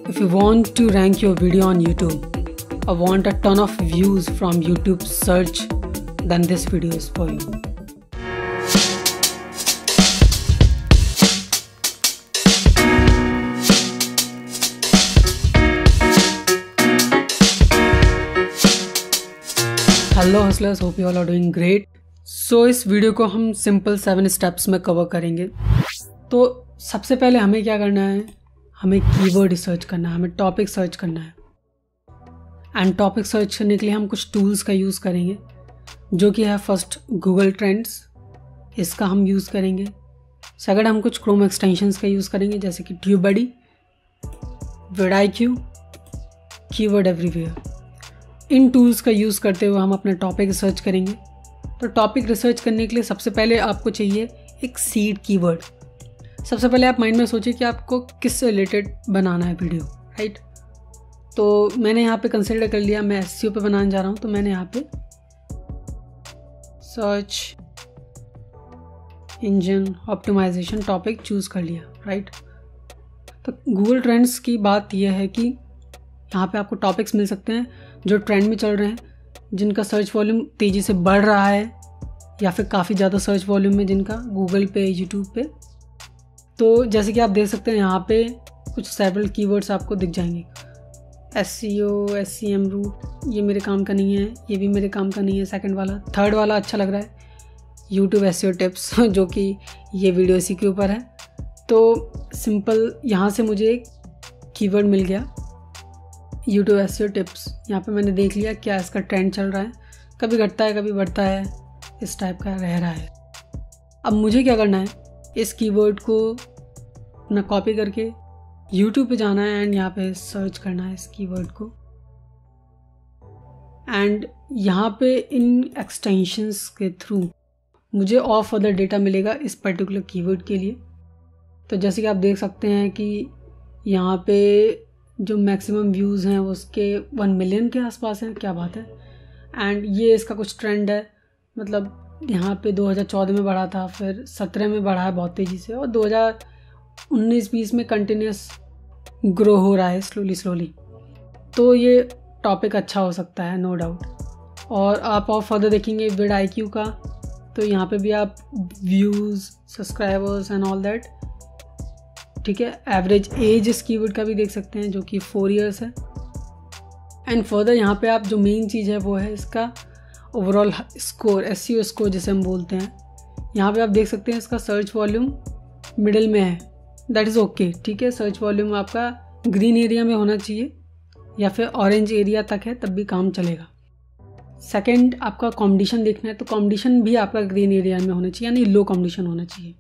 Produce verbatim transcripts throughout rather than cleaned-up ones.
If you want to rank your video on YouTube or want a ton of views from YouTube search, then this video is for you. Hello hustlers, hope you all are doing great. So इस video को हम simple seven steps में cover करेंगे। तो सबसे पहले हमें क्या करना है, हमें कीवर्ड सर्च करना है, हमें टॉपिक सर्च करना है। एंड टॉपिक सर्च करने के लिए हम कुछ टूल्स का यूज़ करेंगे, जो कि है फर्स्ट गूगल ट्रेंड्स, इसका हम यूज़ करेंगे। सेकंड हम कुछ क्रोम एक्सटेंशंस का यूज़ करेंगे, जैसे कि ट्यूबबडी, विडाईक्यू, कीवर्ड एवरीवेयर। इन टूल्स का यूज़ करते हुए हम अपना टॉपिक रिसर्च करेंगे। तो टॉपिक रिसर्च करने के लिए सबसे पहले आपको चाहिए एक सीड कीवर्ड। सबसे पहले आप माइंड में सोचिए कि आपको किससे रिलेटेड बनाना है वीडियो, राइट। तो मैंने यहाँ पे कंसिडर कर लिया, मैं एसईओ पे बनाने जा रहा हूँ, तो मैंने यहाँ पे search engine optimization topic choose कर लिया, राइट। तो गूगल ट्रेंड्स की बात यह है कि यहाँ पे आपको टॉपिक्स मिल सकते हैं जो ट्रेंड में चल रहे हैं, जिनका सर्च वॉल्यूम तेज़ी से बढ़ रहा है, या फिर काफ़ी ज़्यादा सर्च वॉल्यूम में जिनका गूगल पे, यूट्यूब पे। तो जैसे कि आप देख सकते हैं यहाँ पे कुछ सेवरल कीवर्ड्स आपको दिख जाएंगे। एसईओ, एसईएम रूट, ये मेरे काम का नहीं है, ये भी मेरे काम का नहीं है। सेकंड वाला, थर्ड वाला अच्छा लग रहा है, यूट्यूब एसईओ टिप्स, जो कि ये वीडियो इसी के ऊपर है। तो सिंपल यहाँ से मुझे एक कीवर्ड मिल गया, यूट्यूब एसईओ टिप्स। यहाँ पे मैंने देख लिया क्या इसका ट्रेंड चल रहा है, कभी घटता है कभी बढ़ता है, इस टाइप का रह रहा है। अब मुझे क्या करना है, इस कीवर्ड को अपना कॉपी करके यूट्यूब पे जाना है एंड यहाँ पे सर्च करना है इस कीवर्ड को। एंड यहाँ पे इन एक्सटेंशंस के थ्रू मुझे और फर्दर डेटा मिलेगा इस पर्टिकुलर कीवर्ड के लिए। तो जैसे कि आप देख सकते हैं कि यहाँ पे जो मैक्सिमम व्यूज़ हैं उसके वन मिलियन के आसपास हैं, क्या बात है। एंड ये इसका कुछ ट्रेंड है, मतलब यहाँ पे दो हज़ार चौदह में बढ़ा था, फिर सत्रह में बढ़ा है बहुत तेज़ी से, और दो हज़ार उन्नीस बीस में कंटिन्यूस ग्रो हो रहा है स्लोली स्लोली। तो ये टॉपिक अच्छा हो सकता है, नो डाउट। और आप और फर्दर देखेंगे विडाईक्यू का, तो यहाँ पे भी आप views, subscribers and all that, ठीक है। एवरेज एज इस कीवर्ड का भी देख सकते हैं, जो कि फोर इयर्स है। एंड फर्दर यहाँ पे आप जो मेन चीज़ है वो है इसका ओवरऑल स्कोर, एसईओ स्कोर जिसे हम बोलते हैं। यहाँ पे आप देख सकते हैं इसका सर्च वॉल्यूम मिडिल में है, दैट इज़ ओके, ठीक है। सर्च वॉल्यूम आपका ग्रीन एरिया में होना चाहिए या फिर ऑरेंज एरिया तक है, तब भी काम चलेगा। सेकेंड आपका कॉम्पिटिशन देखना है, तो कॉम्पिटिशन भी आपका ग्रीन एरिया में होना चाहिए, यानी लो कॉम्पिटिशन होना चाहिए।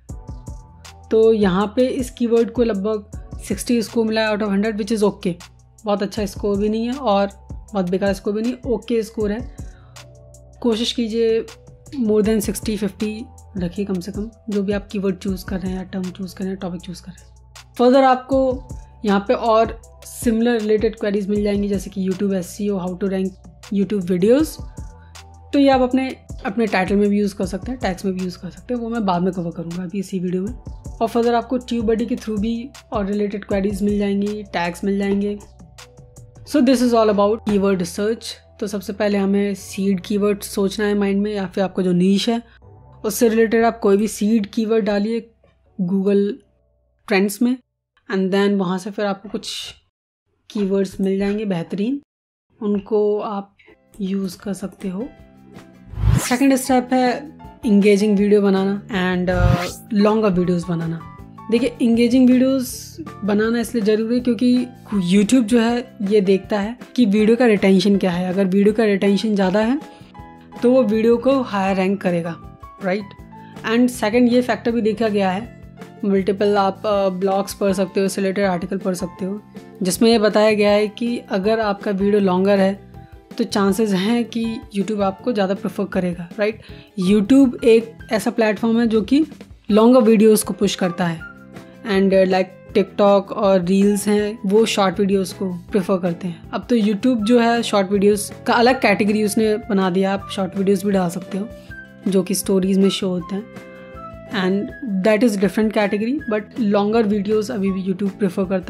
तो यहाँ पे इस कीवर्ड को लगभग सिक्सटी स्कोर मिला है out of hundred, which is okay. बहुत अच्छा स्कोर भी नहीं है और बहुत बेकार स्कोर भी नहीं, ओके स्कोर है। कोशिश कीजिए मोर देन सिक्सटी फिफ्टी रखिए कम से कम, जो भी आप कीवर्ड चूज़ कर रहे हैं या टर्म चूज़ कर रहे हैं, टॉपिक चूज़ कर रहे हैं। फर्दर आपको यहाँ पे और सिमिलर रिलेटेड क्वेरीज मिल जाएंगी, जैसे कि YouTube SEO, how to rank YouTube videos. तो ये आप अपने अपने टाइटल में भी यूज़ कर सकते हैं, टैग्स में भी यूज़ कर सकते हैं, वो मैं बाद में कवर करूँगा अभी इसी वीडियो में। और फर्दर आपको ट्यूबबडी के थ्रू भी और रिलेटेड क्वेरीज मिल जाएंगी, टैग्स मिल जाएंगे। So this is all about keyword research. तो सबसे पहले हमें सीड कीवर्ड सोचना है माइंड में, या फिर आपका जो नीश है उससे रिलेटेड आप कोई भी सीड कीवर्ड डालिए गूगल ट्रेंड्स में, एंड देन वहाँ से फिर आपको कुछ कीवर्ड्स मिल जाएंगे बेहतरीन, उनको आप यूज़ कर सकते हो। सेकेंड स्टेप है इंगेजिंग वीडियो बनाना एंड लॉन्गर वीडियोस बनाना। देखिए, इंगेजिंग वीडियोस बनाना इसलिए ज़रूरी है क्योंकि यूट्यूब जो है ये देखता है कि वीडियो का रिटेंशन क्या है। अगर वीडियो का रिटेंशन ज़्यादा है तो वो वीडियो को हायर रैंक करेगा, राइट। एंड सेकंड ये फैक्टर भी देखा गया है, मल्टीपल आप ब्लॉग्स पढ़ सकते हो, इससे रिलेटेड आर्टिकल पढ़ सकते हो, जिसमें ये बताया गया है कि अगर आपका वीडियो लॉन्गर है तो चांसेस हैं कि YouTube आपको ज़्यादा प्रेफर करेगा, राइट। YouTube एक ऐसा प्लेटफॉर्म है जो कि लॉन्गर वीडियोस को पुश करता है, एंड लाइक टिकटॉक और रील्स हैं वो शॉर्ट वीडियोस को प्रेफर करते हैं। अब तो YouTube जो है शॉर्ट वीडियोस का अलग कैटेगरी उसने बना दिया, आप शॉर्ट वीडियोस भी डाल सकते हो जो कि स्टोरीज में शो होते हैं, and that is different category. But longer videos अभी भी YouTube प्रेफर करता है,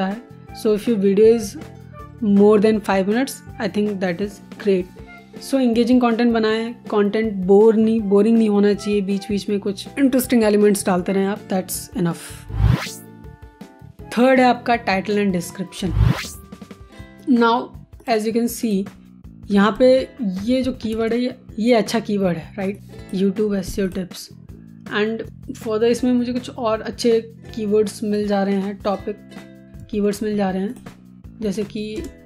so if your video is more than five minutes, I think that is great. So engaging content बनाएं, कंटेंट बोर नहीं boring नहीं होना चाहिए, बीच बीच में कुछ इंटरेस्टिंग एलिमेंट्स डालते रहें आप, दैट्स इनफ। थर्ड है आपका title and description. Now as you can see यहाँ पे ये जो कीवर्ड है ये ये अच्छा कीवर्ड है, right, YouTube SEO tips. And further इसमें मुझे कुछ और अच्छे कीवर्ड्स मिल जा रहे हैं, टॉपिक कीवर्ड्स मिल जा रहे हैं, जैसे कि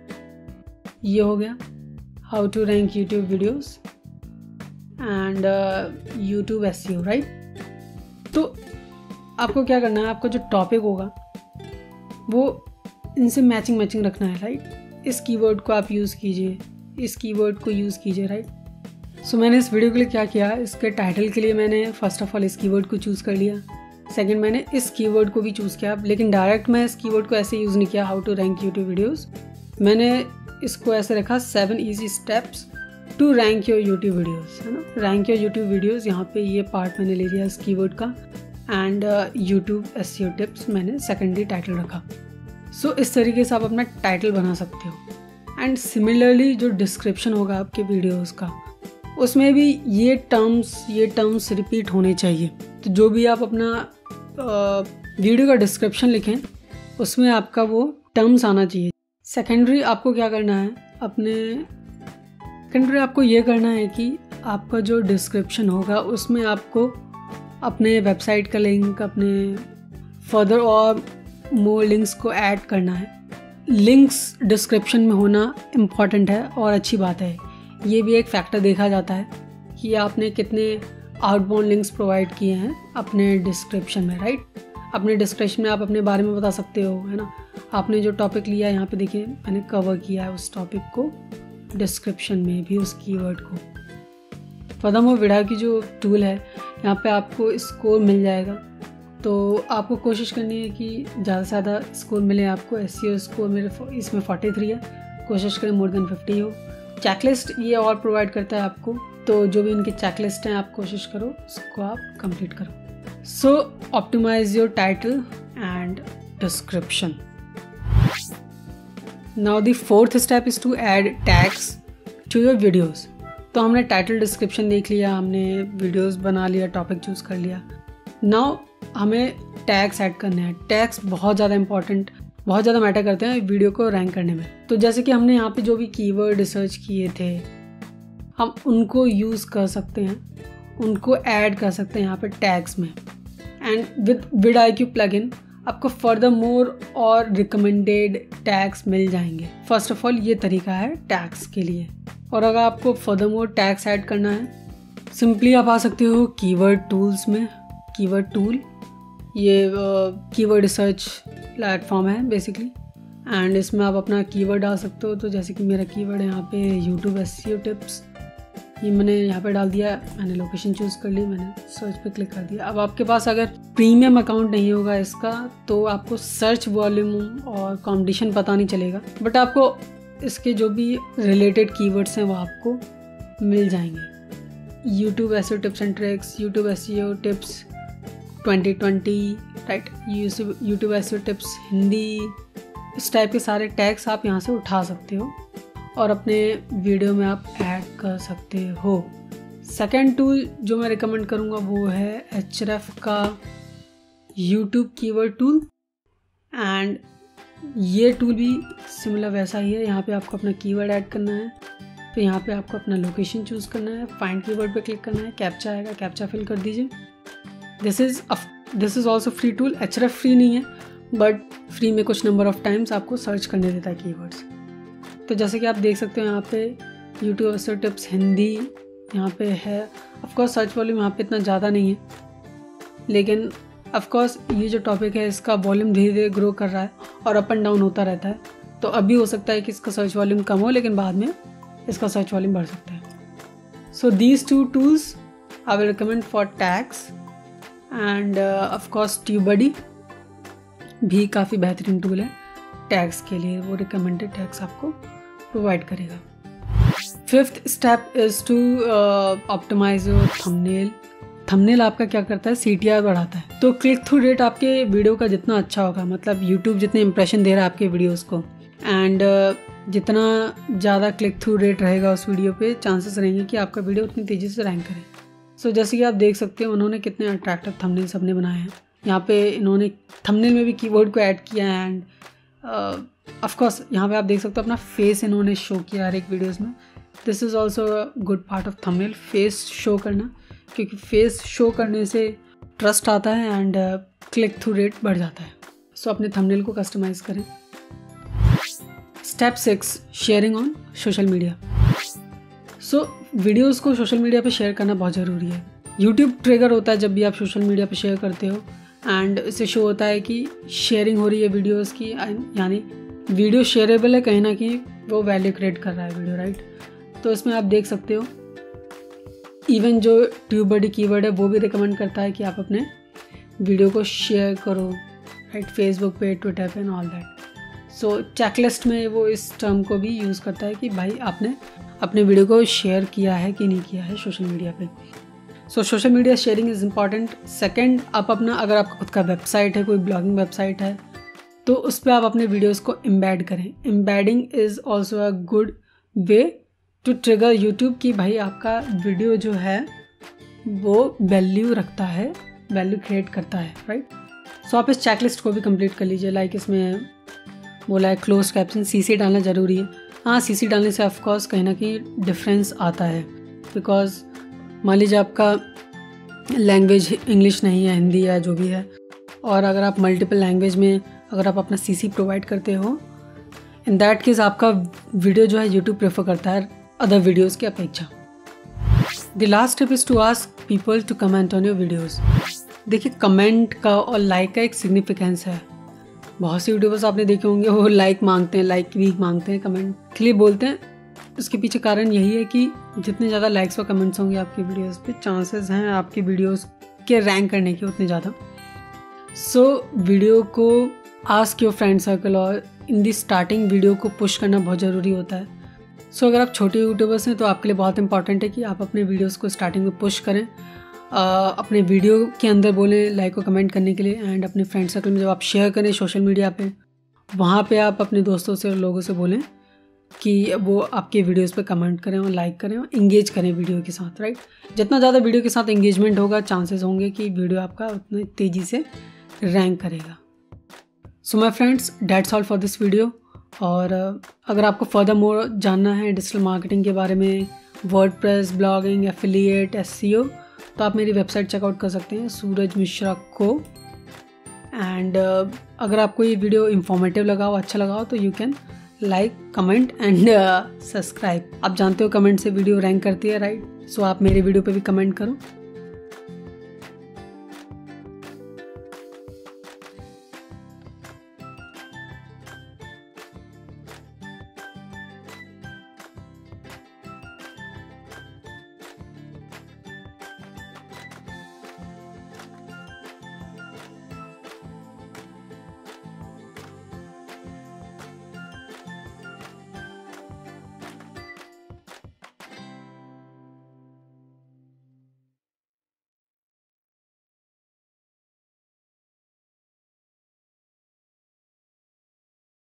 ये हो गया how to rank YouTube videos and YouTube SEO, right. तो आपको क्या करना है, आपका जो टॉपिक होगा वो इनसे मैचिंग मैचिंग रखना है, राइट। इस कीवर्ड को आप यूज़ कीजिए, इस कीवर्ड को यूज़ कीजिए, राइट। सो so, मैंने इस वीडियो के लिए क्या किया, इसके टाइटल के लिए मैंने फर्स्ट ऑफ ऑल इस कीवर्ड को चूज़ कर लिया। सेकंड मैंने इस कीवर्ड को भी चूज़ किया, लेकिन डायरेक्ट मैं इस कीवर्ड को ऐसे यूज़ नहीं किया how to rank YouTube videos. मैंने इसको ऐसे रखा seven easy steps to rank your YouTube videos, है ना, रैंक योर यूट्यूब वीडियोस। यहाँ पे ये पार्ट मैंने ले लिया इस कीवर्ड का, एंड यूट्यूब एसईओ टिप्स मैंने सेकेंडरी टाइटल रखा। सो so, इस तरीके से आप अपना टाइटल बना सकते हो। एंड सिमिलरली जो डिस्क्रिप्शन होगा आपके वीडियोस का, उसमें भी ये टर्म्स ये टर्म्स रिपीट होने चाहिए। तो जो भी आप अपना वीडियो का डिस्क्रिप्शन लिखें उसमें आपका वो टर्म्स आना चाहिए। सेकेंडरी आपको क्या करना है, अपने सेकेंडरी आपको ये करना है कि आपका जो डिस्क्रिप्शन होगा उसमें आपको अपने वेबसाइट का लिंक, अपने फर्दर और मोर लिंक्स को ऐड करना है। लिंक्स डिस्क्रिप्शन में होना इम्पॉर्टेंट है और अच्छी बात है। ये भी एक फैक्टर देखा जाता है कि आपने कितने आउटबाउंड लिंक्स प्रोवाइड किए हैं अपने डिस्क्रिप्शन में, राइट। अपने डिस्क्रिप्शन में आप अपने बारे में बता सकते हो, है ना। आपने जो टॉपिक लिया है यहाँ पे देखिए मैंने कवर किया है उस टॉपिक को डिस्क्रिप्शन में भी, उस कीवर्ड को। फर्दरमोर वीडियो की जो टूल है यहाँ पे आपको स्कोर मिल जाएगा, तो आपको कोशिश करनी है कि ज़्यादा से ज़्यादा स्कोर मिले आपको। एसईओ स्कोर मेरे इसमें फोर्टी थ्री है, कोशिश करें मोर देन फिफ्टी हो। चेकलिस्ट ये और प्रोवाइड करता है आपको, तो जो भी इनके चेकलिस्ट हैं आप कोशिश करो उसको आप कंप्लीट करो। So optimize your title and description. Now the fourth step is to add tags to your videos. तो हमने टाइटल डिस्क्रिप्शन देख लिया, हमने वीडियोस बना लिया, टॉपिक चूज कर लिया। नाउ हमें टैग्स ऐड करने हैं। टैग्स बहुत ज़्यादा इंपॉर्टेंट बहुत ज़्यादा मैटर करते हैं वीडियो को रैंक करने में। तो जैसे कि हमने यहाँ पे जो भी कीवर्ड रिसर्च किए थे हम उनको यूज़ कर सकते हैं, उनको ऐड कर सकते हैं यहाँ पे टैग्स में। And with vidIQ plugin आपको फर्दर मोर और रिकमेंडेड टैग्स मिल जाएंगे। फर्स्ट ऑफ ऑल ये तरीका है टैग्स के लिए। और अगर आपको फर्दर मोर टैग्स ऐड करना है, सिंपली आप आ सकते हो कीवर्ड टूल्स में। कीवर्ड टूल ये कीवर्ड रिसर्च प्लेटफॉर्म है बेसिकली, एंड इसमें आप अपना कीवर्ड डाल सकते हो। तो जैसे कि मेरा कीवर्ड है यहाँ पे यूट्यूब एसईओ टिप्स, ये मैंने यहाँ पे डाल दिया। मैंने लोकेशन चूज़ कर ली, मैंने सर्च पे क्लिक कर दिया। अब आपके पास अगर प्रीमियम अकाउंट नहीं होगा इसका तो आपको सर्च वॉल्यूम और कॉम्पिटिशन पता नहीं चलेगा, बट आपको इसके जो भी रिलेटेड कीवर्ड्स हैं वो आपको मिल जाएंगे। YouTube SEO tips and tricks, YouTube SEO tips twenty twenty, right, YouTube SEO tips Hindi, इस टाइप के सारे टैग्स आप यहाँ से उठा सकते हो और अपने वीडियो में आप ऐड कर सकते हो। सेकेंड टूल जो मैं रिकमेंड करूँगा वो है एचरएफ का यूट्यूब कीवर्ड टूल, एंड ये टूल भी सिमिलर वैसा ही है। यहाँ पे आपको अपना कीवर्ड ऐड करना है, तो यहाँ पे आपको अपना लोकेशन चूज़ करना है, फाइंड कीवर्ड पे क्लिक करना है, कैप्चा आएगा, कैप्चा फिल कर दीजिए। This is this is also free tool. एचरएफ फ्री नहीं है, बट फ्री में कुछ नंबर ऑफ टाइम्स आपको सर्च करने देता है कीवर्ड्स। तो जैसे कि आप देख सकते हो यहाँ पे यूट्यूब एसईओ टिप्स हिंदी यहाँ पे है। ऑफकोर्स सर्च वॉल्यूम यहाँ पे इतना ज़्यादा नहीं है, लेकिन ऑफकोर्स ये जो टॉपिक है इसका वॉल्यूम धीरे धीरे ग्रो कर रहा है और अप एंड डाउन होता रहता है। तो अभी हो सकता है कि इसका सर्च वॉल्यूम कम हो, लेकिन बाद में इसका सर्च वॉल्यूम बढ़ सकता है। So these two tools I will recommend for tags, and of course TubeBuddy भी काफ़ी बेहतरीन टूल है टैग्स के लिए, वो रिकमेंडेड टैग्स आपको प्रोवाइड करेगा। Fifth step is to optimize your thumbnail thumbnail आपका क्या करता है, सी टी आर बढ़ाता है। तो क्लिक थ्रू रेट आपके वीडियो का जितना अच्छा होगा, मतलब यूट्यूब जितने इंप्रेशन दे रहा है आपके वीडियोस को, एंड जितना ज़्यादा क्लिक थ्रू रेट रहेगा उस वीडियो पे, चांसेस रहेंगे कि आपका वीडियो उतनी तेज़ी से रैंक करे। सो so, जैसे कि आप देख सकते हैं उन्होंने कितने अट्रैक्टिव थंबनेल सबने बनाए हैं। यहाँ पे इन्होंने थंबनेल में भी कीवर्ड को ऐड किया है, एंड ऑफ कोर्स यहाँ पे आप देख सकते हो अपना फेस इन्होंने शो किया हर एक वीडियोस में। This is also a good part of thumbnail, face show करना, क्योंकि फेस शो करने से ट्रस्ट आता है एंड क्लिक थ्रू रेट बढ़ जाता है। सो so, अपने थंबनेल को कस्टमाइज़ करें। Step six, sharing on social media. So videos को सोशल मीडिया पे शेयर करना बहुत ज़रूरी है। यूट्यूब ट्रिगर होता है जब भी आप सोशल मीडिया पे शेयर करते हो, एंड इससे शो होता है कि शेयरिंग हो रही है वीडियोस की, यानी वीडियो शेयरेबल है, कहीं ना कहीं वो वैल्यू क्रिएट कर रहा है वीडियो, राइट। तो इसमें आप देख सकते हो इवन जो ट्यूब बडी कीवर्ड है वो भी रिकमेंड करता है कि आप अपने वीडियो को शेयर करो, राइट, फेसबुक पे, ट्विटर पे and all that. So checklist में वो इस टर्म को भी यूज़ करता है कि भाई आपने अपने वीडियो को शेयर किया है कि नहीं किया है सोशल मीडिया पे। So social media sharing is important. Second, आप अपना, अगर आपका खुद का वेबसाइट है, कोई ब्लॉगिंग वेबसाइट है, तो उस पर आप अपने वीडियोस को एम्बेड करें। Embedding is also a good way to trigger YouTube कि भाई आपका वीडियो जो है वो वैल्यू रखता है, वैल्यू क्रिएट करता है, राइट। सो आप इस चेकलिस्ट को भी कंप्लीट कर लीजिए। लाइक इसमें बोला है क्लोज कैप्शन, सीसी डालना ज़रूरी है। हाँ, सीसी डालने से ऑफकोर्स कहीं ना कहीं डिफरेंस आता है, बिकॉज मान लीजिए आपका लैंग्वेज इंग्लिश नहीं है, हिंदी है, जो भी है, और अगर आप मल्टीपल लैंग्वेज में अगर आप अपना सीसी प्रोवाइड करते हो, इन दैट केस आपका वीडियो जो है यूट्यूब प्रेफर करता है अदर वीडियोज़ की अपेक्षा। The last tip is to ask people to comment on your videos. देखिए, कमेंट का और लाइक का एक सिग्निफिकेंस है। बहुत से यूट्यूबर्स आपने देखे होंगे वो लाइक मांगते हैं, लाइक भी मांगते हैं, कमेंट के लिए बोलते हैं। इसके पीछे कारण यही है कि जितने ज़्यादा लाइक्स और कमेंट्स होंगे आपकी वीडियोस पे, चांसेस हैं आपकी वीडियोस के रैंक करने के उतने ज़्यादा। सो so, वीडियो को आस्क योर फ्रेंड सर्कल, और इन दी स्टार्टिंग वीडियो को पुश करना बहुत ज़रूरी होता है। सो so, अगर आप छोटे यूट्यूबर्स हैं तो आपके लिए बहुत इंपॉर्टेंट है कि आप अपने वीडियोज़ को स्टार्टिंग में पुश करें। Uh, अपने वीडियो के अंदर बोलें लाइक और कमेंट करने के लिए, एंड अपने फ्रेंड सर्कल में जब आप शेयर करें सोशल मीडिया पे, वहाँ पे आप अपने दोस्तों से और लोगों से बोलें कि वो आपके वीडियोस पे कमेंट करें और लाइक करें और इंगेज करें वीडियो के साथ, राइट। जितना ज़्यादा वीडियो के साथ इंगेजमेंट होगा, चांसेस होंगे कि वीडियो आपका उतनी तेज़ी से रैंक करेगा। So my friends, that's all for this video. और अगर आपको फर्दर मोर जानना है डिजिटल मार्केटिंग के बारे में, वर्डप्रेस, ब्लॉगिंग, एफिलिएट, एसईओ, तो आप मेरी वेबसाइट चेकआउट कर सकते हैं, सूरज मिश्रा को। एंड uh, अगर आपको ये वीडियो इंफॉर्मेटिव लगा हो, अच्छा लगा हो, तो you can like, comment and subscribe. आप जानते हो कमेंट से वीडियो रैंक करती है, राइट। सो आप मेरे वीडियो पे भी कमेंट करो।